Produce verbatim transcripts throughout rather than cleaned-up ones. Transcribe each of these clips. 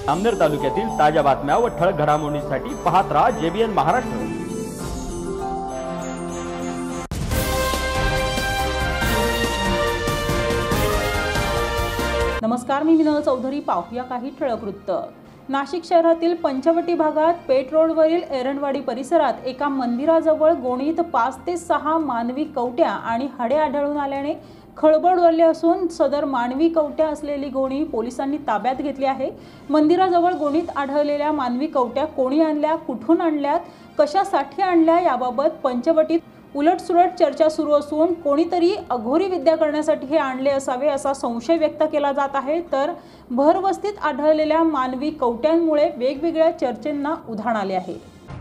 अमनेर तालुक्यातील ताज्या बातम्या व ठळक घडामोडींसाठी पाहत राहा जेबीएन महाराष्ट्र। नमस्कार, मी विनोद चौधरी। पाहूया काही ठळक वृत्त। नाशिक शहरातील पंचवटी भागात पेठ रोडवरील एरंडवाडी परिसरात एका मंदिराजवळ गोणीत पाच ते सहा मानवी कवट्या आणि हाडे आढळून आल्याने खळबळ उडाली असून सदर मानवी कवट्या असलेली गोणी पोलिसांनी ताब्यात घेतली आहे। मंदिराजवळ गोणीत आढळलेल्या मानवी कवट्या कोणी आणल्या, कुठून आणल्यात, कशासाठी आणल्या याबाबत पंचवटीत उलटसुलट चर्चा सुरू असून कोणीतरी अघोरी विद्या करण्यासाठी हे आणले असावे असा संशय व्यक्त केला जात आहे। तर भरवस्तीत आढळलेल्या मानवी कवट्यांमुळे वेगवेगळ्या चर्चेंना उधाण आले आहे।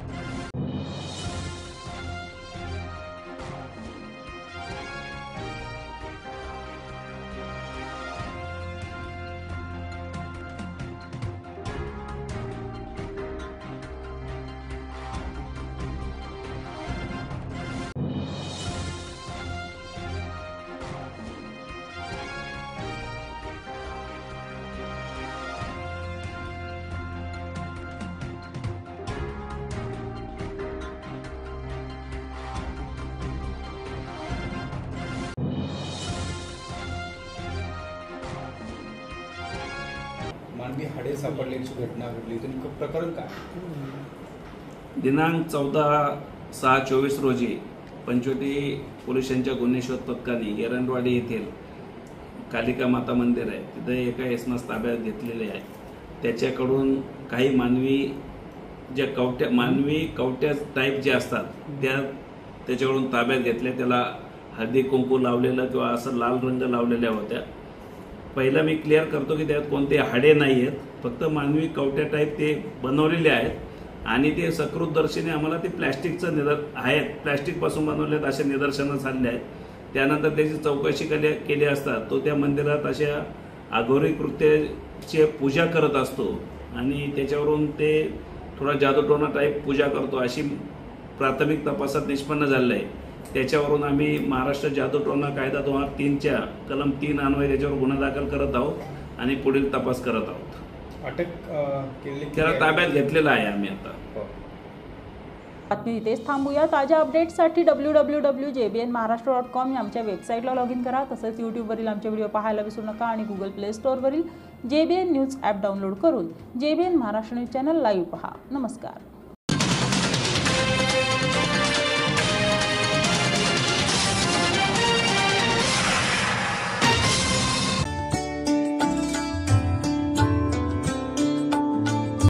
मानवी हाडे सापडल्याची घटना घडली, तर प्रकरण काय? दिनांक चौदा सहा चोवीस रोजी पंचवटी पोलिसांच्या गुन्हे शोध पथकाने एरंडवाडी येथील कालिका माता मंदिर आहे तिथे एका इसमास ताब्यात घेतलेले आहे। त्याच्याकडून काही मानवी ज्या कवट्या मानवी कवट्या टाईप जे असतात त्या त्याच्याकडून ताब्यात घेतल्या। त्याला हळदी कुंकू लावलेलं किंवा असं लाल रंग लावलेल्या होत्या। पहिला मी क्लिअर करतो की त्यात कोणते हाडे नाही आहेत, फक्त मानवी कवट्या टाईप ते बनवलेले आहेत आणि ते सकृतदर्शीने आम्हाला ते प्लॅस्टिकचं निदर आहेत प्लॅस्टिकपासून बनवलेत असे निदर्शनास आले आहेत। त्यानंतर त्याची चौकशी केली केली असता तो त्या मंदिरात अशा अघोरी कृत्याची पूजा करत असतो आणि त्याच्यावरून ते थोडा जादूटोणा टाईप पूजा करतो अशी प्राथमिक तपासात निष्पन्न झाले आहे। त्याच्यावरून आम्ही महाराष्ट्र जादूटोणा कायदा दोन हजार तीनच्या कलम तीन अन्वये त्याच्यावर गुन्हा दाखल करत आहोत आणि पुढील तपास करत आहोत। अटक केली, त्याला ताब्यात घेतलेला आहे आम्ही आता। बातमी इथेच थांबूया। ताज्या अपडेट्ससाठी W W W dot JBN Maharashtra dot com या आमच्या वेबसाईटला लॉग इन करा। तसंच यूट्यूबवरील आमचे व्हिडिओ पाहायला विसरू नका आणि गुगल प्ले स्टोअरवरील जेबीएन न्यूज ॲप डाउनलोड करून JBN Maharashtra news channel live पहा। नमस्कार।